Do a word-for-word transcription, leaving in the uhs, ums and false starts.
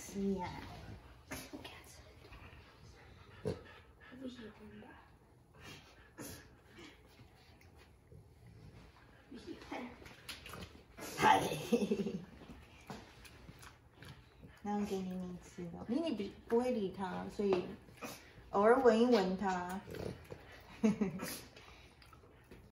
吃呀？不给他吃，不喜欢吧？不喜欢。嗨，然后给妮妮吃的，妮妮不不会理他，所以偶尔闻一闻他。